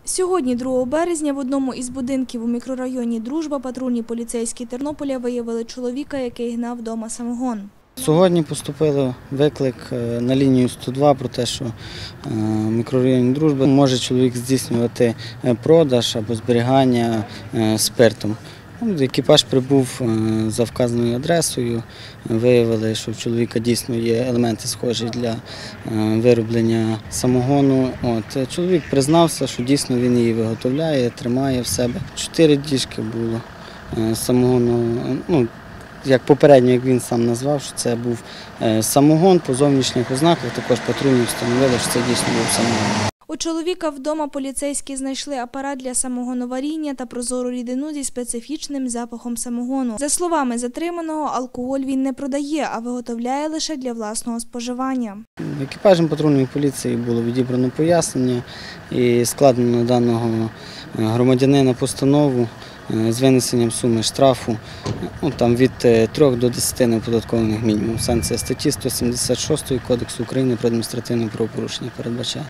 Сьогодні, 2 березня, в одному із будинків у мікрорайоні «Дружба» патрульні поліцейські Тернополя виявили чоловіка, який гнав вдома самогон. Сьогодні поступив виклик на лінію 102 про те, що в мікрорайоні «Дружба» може чоловік здійснювати продаж або зберігання спирту. Екіпаж прибув за вказаною адресою, виявили, що в чоловіка дійсно є елементи схожі для вироблення самогону. Чоловік признався, що дійсно він її виготовляє, тримає в себе. 4 діжки було самогону. Як попередньо, як він сам назвав, що це був самогон, по зовнішніх ознаках також патрульні встановили, що це дійсно був самогон. У чоловіка вдома поліцейські знайшли апарат для самогоноваріння та прозору рідину зі специфічним запахом самогону. За словами затриманого, алкоголь він не продає, а виготовляє лише для власного споживання. Екіпажем патрульної поліції було відібрано пояснення і складено на даного громадянина постанову з винесенням суми штрафу від 3 до 10 неоподаткованих мінімумів. Санкція статті 176 Кодексу України про адміністративне правопорушення передбачає.